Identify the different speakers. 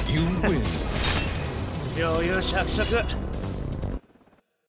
Speaker 1: You win.
Speaker 2: 余裕しゃくしゃく。